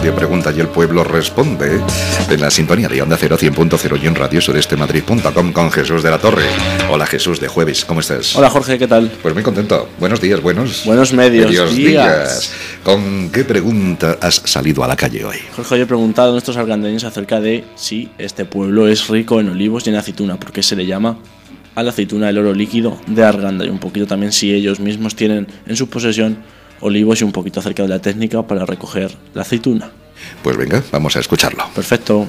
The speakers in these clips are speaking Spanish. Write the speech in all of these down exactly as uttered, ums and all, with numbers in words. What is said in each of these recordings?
radio pregunta y el pueblo responde. En la sintonía de Onda Cero, cien punto cero y en Radio Sureste Madrid punto com con Jesús de la Torre. Hola Jesús de Jueves, ¿cómo estás? Hola Jorge, ¿qué tal? Pues muy contento. Buenos días, buenos... Buenos medios, medios días. días. ¿Con qué pregunta has salido a la calle hoy? Jorge, yo he preguntado a nuestros argandeños acerca de si este pueblo es rico en olivos y en aceituna, porque se le llama a la aceituna el oro líquido de Arganda, y un poquito también si ellos mismos tienen en su posesión olivos y un poquito acerca de la técnica para recoger la aceituna. Pues venga, vamos a escucharlo. Perfecto.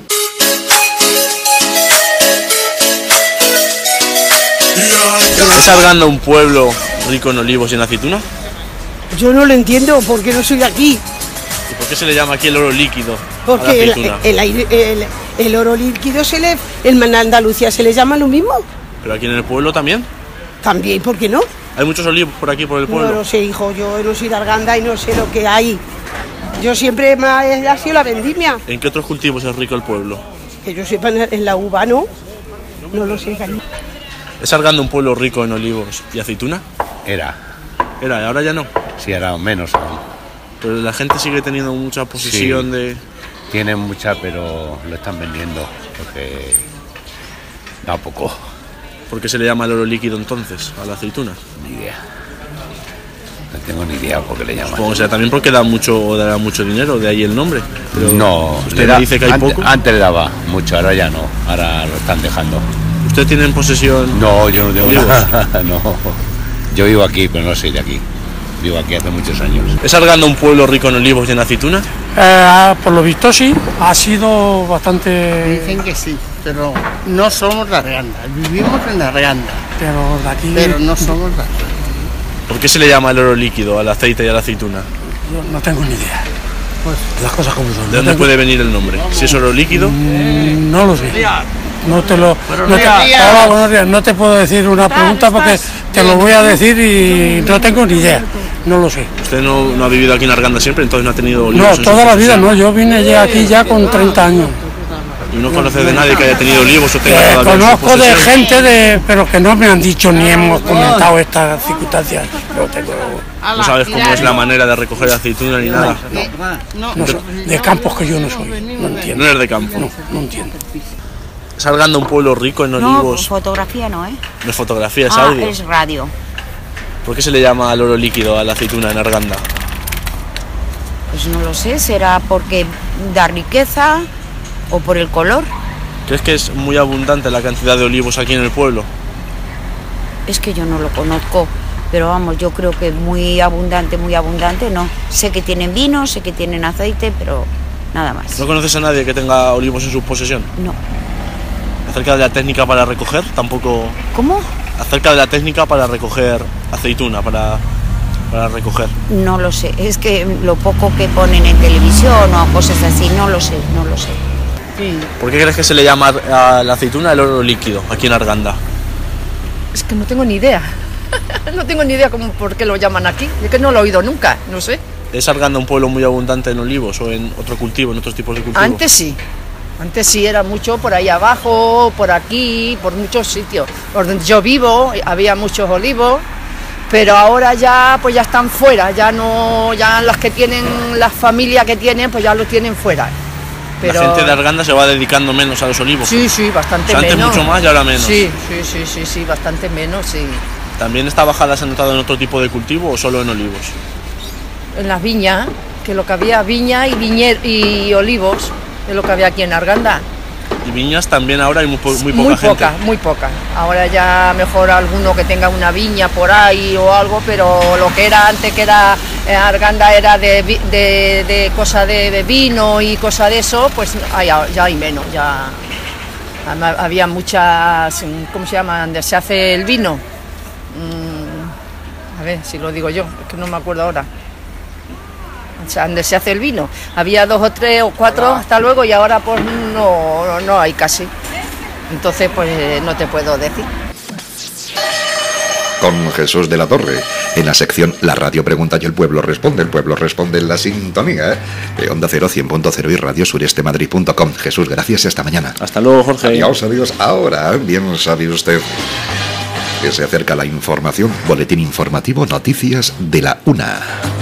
¿Es Arganda un pueblo rico en olivos y en aceituna? Yo no lo entiendo porque no soy de aquí. ¿Y por qué se le llama aquí el oro líquido porque a la aceituna? El, el, el, el oro líquido se le, en Andalucía se le llama lo mismo. ¿Pero aquí en el pueblo también? También, ¿por qué no? ¿Hay muchos olivos por aquí, por el pueblo? No lo sé, hijo, yo no soy de Arganda y no sé lo que hay. Yo siempre me ha, ha sido la vendimia. ¿En qué otros cultivos es rico el pueblo? Que yo sepa, en la uva, ¿no? No lo sé. ¿Es Arganda un pueblo rico en olivos y aceituna? Era. Era, ¿y ahora ya no? Sí, era menos aún. Pero la gente sigue teniendo mucha posesión sí, de... Tienen mucha, pero lo están vendiendo porque da poco. ¿Por qué se le llama el oro líquido entonces a la aceituna? Ni idea. No tengo ni idea por qué le llaman. Supongo que sea también porque da mucho, da mucho dinero, de ahí el nombre. Pero no, usted da, me dice que hay antes, poco. Antes le daba mucho, ahora ya no. Ahora lo están dejando. ¿Usted tiene en posesión? No, yo no tengo nada. No. Yo vivo aquí, pero no soy de aquí. Vivo aquí hace muchos años. ¿Es Arganda un pueblo rico en olivos y en aceituna? Eh, por lo visto sí, ha sido bastante... Dicen que sí, pero no somos de Arganda, vivimos en Arganda. Pero de aquí... Pero no somos de Arganda. ¿Por qué se le llama el oro líquido al aceite y a la aceituna? Yo no tengo ni idea. Pues las cosas como son. ¿De no dónde tengo... puede venir el nombre? ¿Si es oro líquido? Mm, no lo sé. No te lo... Buenos No te, días. hola, buenos días. No te puedo decir una pregunta porque te lo voy a decir y no tengo ni idea. No lo sé. ¿Usted no, no ha vivido aquí en Arganda siempre, entonces no ha tenido olivos? No, en toda su la vida posesión? no. Yo vine ya aquí ya con treinta años. ¿Y no conoce de nadie que haya tenido olivos o tenga Eh, todavía en su conozco de posesión? gente, de, pero que no me han dicho ni hemos comentado estas circunstancias. No tengo... No sabes cómo es la manera de recoger aceituna ni nada. No, No, so- de campos que yo no soy, no entiendo. No eres de campo. No, no entiendo. ¿Es Arganda un pueblo rico en No, olivos? fotografía no, ¿eh? No es fotografía, es Ah, audio. es radio. ¿Por qué se le llama al oro líquido a la aceituna en Arganda? Pues no lo sé, será porque da riqueza o por el color. ¿Crees que es muy abundante la cantidad de olivos aquí en el pueblo? Es que yo no lo conozco, pero vamos, yo creo que muy abundante, muy abundante, no. Sé que tienen vino, sé que tienen aceite, pero nada más. ¿No conoces a nadie que tenga olivos en su posesión? No. Acerca de la técnica para recoger, tampoco... ¿Cómo? Acerca de la técnica para recoger aceituna, para, para recoger. No lo sé, es que lo poco que ponen en televisión o cosas así, no lo sé, no lo sé. ¿Por qué crees que se le llama a la aceituna el oro líquido aquí en Arganda? Es que no tengo ni idea. No tengo ni idea cómo, por qué lo llaman aquí. Es que no lo he oído nunca, no sé. ¿Es Arganda un pueblo muy abundante en olivos o en otro cultivo, en otros tipos de cultivos? Antes sí. Antes sí era mucho por ahí abajo, por aquí, por muchos sitios. Por donde yo vivo había muchos olivos, pero ahora ya pues ya están fuera, ya no, ya las que tienen, las familias que tienen, pues ya lo tienen fuera. Pero... La gente de Arganda se va dedicando menos a los olivos. Sí, sí, bastante O sea, antes menos. mucho más y ahora menos. Sí, sí, sí, sí, sí, bastante menos, sí. ¿También esta bajada se ha notado en otro tipo de cultivo o solo en olivos? En las viñas, que lo que había viña y viñer y olivos, es lo que había aquí en Arganda. Y viñas también ahora hay muy, po muy poca muy gente. poca, muy poca. Ahora ya mejor alguno que tenga una viña por ahí o algo, pero lo que era antes, que era eh, Arganda, era de, de, de cosa de, de vino y cosa de eso, pues hay, ya hay menos. Ya había muchas, ¿cómo se llama? Donde se hace el vino. Mm, a ver si lo digo yo, es que no me acuerdo ahora. O sea, donde se hace el vino. Había dos o tres o cuatro hasta luego y ahora pues no, no hay casi. Entonces pues no te puedo decir. Con Jesús de la Torre, en la sección La Radio Pregunta y el Pueblo Responde. El pueblo responde en la sintonía de Onda Cero, cien punto cero y Radio Sureste Madrid punto com. Jesús, gracias y hasta mañana. Hasta luego, Jorge. Adiós, adiós. Ahora, bien sabe usted que se acerca la información. Boletín informativo, noticias de la una.